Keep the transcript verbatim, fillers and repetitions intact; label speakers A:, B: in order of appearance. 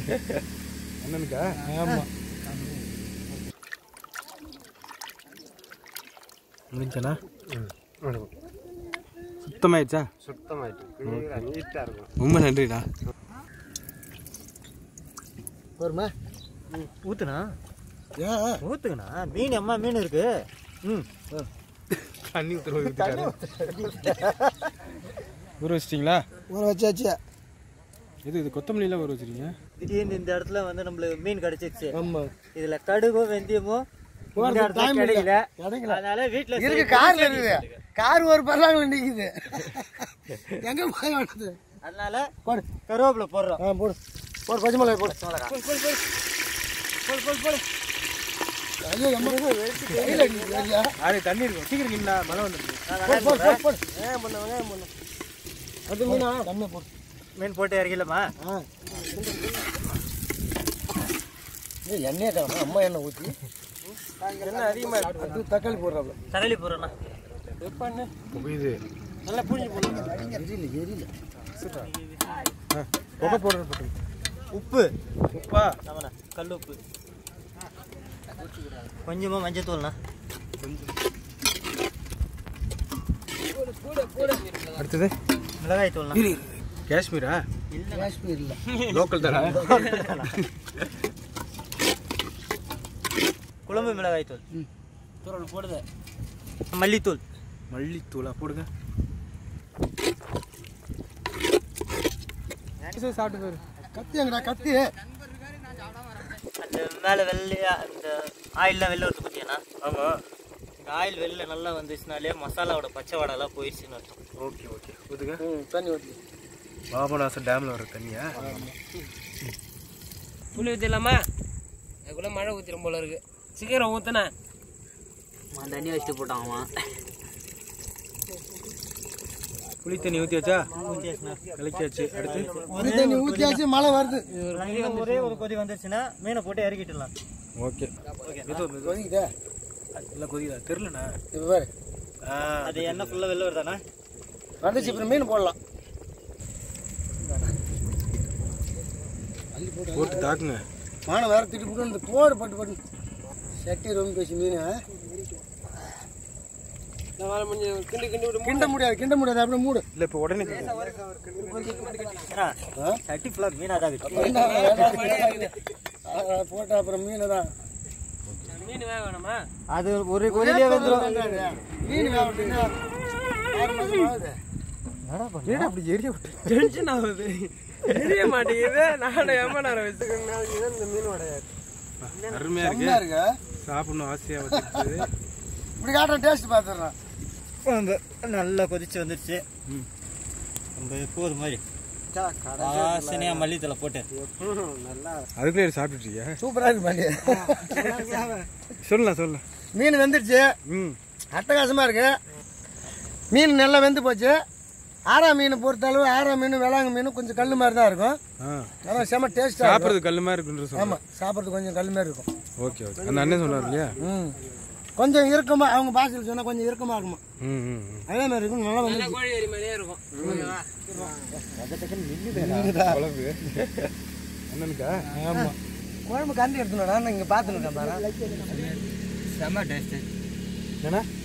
A: அண்ணனுக்கா? ஆமாம். முடிஞ்சண்ணா? சுத்தமாயிடுச்சா?
B: சுத்தமாயிட்டு நீட்டாக இருக்கும்.
A: ரொம்ப நன்றிடா.
B: வருமா?
C: ஊற்றுண்ணா.
B: ஏன்
C: ஊற்றுங்கண்ணா. மீன் அம்மா மீன் இருக்கு. ம்
A: தண்ணி ஊற்றுற ஊற வச்சிட்டிங்களா?
B: ஊற வச்சாச்சு.
A: இது இது கொத்தமல்லிலாம் ஊற வச்சிருக்கீங்க?
C: திடீர்னு இந்த இடத்துல வந்து நம்மளுக்கு மீன் கிடைச்சிருச்சு.
B: ஆமாம்.
C: இதில் கடுகோ வெந்தயமோ கிடைக்கல. அதனால வீட்டில்
B: இருக்கு. கார்ல இருக்குது. கார் ஒரு பரவாயில்ல நிற்குது. எங்கே போய் வாடுது?
C: அதனால போடு கருவேப்பிலை போடுறோம்.
B: ஆ போடு போடு. பச்சை மிளகாய் போடு.
C: போடு போடு போடு போடு.
B: ஐயோ எம்மா
A: ஆறு தண்ணி இருக்கும். சீக்கிரம் நின்னா மழை வந்துருக்கு.
B: போடு போடு போடு. ஏன் பண்ண வெங்காயம் பண்ண அது மீனா தண்ணி போடு.
C: மீன் போட்டு இறக்கலாமா?
B: ஆ ஏ எண்ணெய் தரமா? அம்மா எண்ணெய் ஊற்றி என்ன அதிகமாக அது தக்காளி போடுறாப்ல.
C: தக்காளி போடுறோண்ணா.
B: எப்பண்ணே
A: இது
B: நல்லா புரிஞ்சு போடணும். எரியல எரியல.
A: ஆ புகை போடுற போட்டு.
C: உப்பு
A: உப்பா?
C: ஆமாண்ணா. கல் உப்பு கொஞ்சமாக மஞ்சத்தூள்ண்ணா.
A: அடுத்தது
C: மிளகாய் தூள்ண்ணா.
A: காஷ்மீரா?
C: இல்லை
B: காஷ்மீர் இல்லை,
A: லோக்கல் தானே.
C: குழம்பு மிளகாய் தூள்.
B: தூரம் போடுது.
C: மல்லித்தூள்.
A: மல்லித்தூளா போடுங்க. சாப்பிட்டு போயிரு.
B: கத்தி எங்கடா கத்தி?
C: அந்த மேலே வெள்ளையா அந்த ஆயிலெலாம் வெளில வருது பார்த்தியாண்ணா?
A: ஆமாம்.
C: இந்த ஆயில் வெளில நல்லா வந்துச்சுனாலே மசாலாவோட பச்சை வாடெல்லாம் போயிடுச்சுன்னு அர்த்தம்.
A: ஓகே ஓகே ஊற்றுங்க.
B: ம் தண்ணி ஊற்றி.
A: பாபநாசம் டேமில் வர தண்ணியா?
D: புளி ஊற்றிடலாமா? அதுக்குள்ளே மழை ஊற்றிடும் போல இருக்கு. சீக்கிரம் ஊற்றுனே.
C: தண்ணி வச்சுட்டு போட்டாங்கம்மா.
A: புளி தண்ணி ஊற்றியாச்சா?
C: ஊற்றியாச்சுண்ணா.
A: கலக்கியாச்சு. அடுத்து
B: புளி தண்ணி ஊற்றியாச்சு. மழை வருது.
C: ஒரே ஒரு கொதி வந்துருச்சுன்னா மீனை போட்டு இறக்கிட்டுலாம்.
A: Okay
C: okay.
B: கொதிக்குதா?
A: எல்லாம் கொதிக்குதா? தெரிலண்ணா.
B: இப்போ பாரு.
A: ஆ
C: அது எண்ணெய் ஃபுல்லாக வெளில வருதாண்ணா?
B: வந்துச்சு. இப்போ மீன் போடலாம்.
A: போட்டு தாக்குங்க.
B: மானம் வேற திட்டு போட்டு இந்த போடு பட்டு பட்டு சட்டி ரொம்ப பேசி மீன் கிண்ட முடியாது. கிண்ட முடியாது. அப்படியே மூடு.
A: இல்லை இப்போ உடனே
C: சட்டி ஃபுல்லாக மீனாக தான் இருக்கு.
B: போட்டா அப்புறம் மீன் தான்.
D: மீன் வேக வேணாமா?
C: அது ஒரு கொதிலே வந்துடும்.
B: மீன் வேகட்டுன்னா ஆறு மாதம் ஆகுது.
A: ஏடா அப்படி எரிய விட்டு
D: டென்ஷன் ஆகுது. தெரிய மாட்டேங்குது. நானும் எவ்வளோ நேரம் வச்சுக்கோங்க.
B: இந்த மீன் உடையாது.
A: அருமையாக
B: செம்மையா
A: இருக்கு.
B: இருக்கு.
A: சாப்பிடணும் ஆசையாக வச்சுருக்குது.
B: இப்படி காட்டுற டேஸ்ட் பார்த்துடுறேன்.
C: நல்லா கொதிச்சு வந்துருச்சு. நம்ம போது மாதிரி வாசனையா மல்லித்தலை போட்டு
B: நல்லா
A: அதுக்குள்ளே சாப்பிட்டுருக்கியா?
B: சூப்பராக இருக்கு பாண்டி.
A: சொல்லலாம் சொல்லலாம்.
B: மீன் வெந்துருச்சு.
A: ம்
B: அட்டகாசமாக இருக்கு. மீன் நல்லா வெந்து போச்சு. ஆரா மீன் பொறுத்தளவு ஆரா மீன் வேளாங்க மீன் கொஞ்சம் கல் மாதிரி தான் இருக்கும்.
A: ஆ
B: ஆனால் செம்ம டேஸ்ட்டாக
A: சாப்பிட்றது கல் மாதிரி இருக்குன்ற சொல்லுங்கள்.
B: ஆமாம், சாப்பிட்றது கொஞ்சம் கல் மாதிரி இருக்கும்.
A: Okay okay. அந்த அண்ணன் சொன்னார் இல்லையா?
B: ம் கொஞ்சம் இறுக்கமாக அவங்க பாசையில் சொன்னால் கொஞ்சம் இறுக்கமாக இருக்குமா.
A: ம் ம்
B: அதே மாதிரி இருக்கும். நல்லா வந்து
D: கோழி கறி மாதிரியே இருக்கும்.
A: குழம்பு அண்ணனுக்கா?
B: ஆமாம் குழம்பு கண்டி எடுத்துனோடா. நான் இங்கே பார்த்துன்னு இருக்கேன் பாரு.
C: செம்ம டேஸ்ட்டு.
A: என்னண்ணா?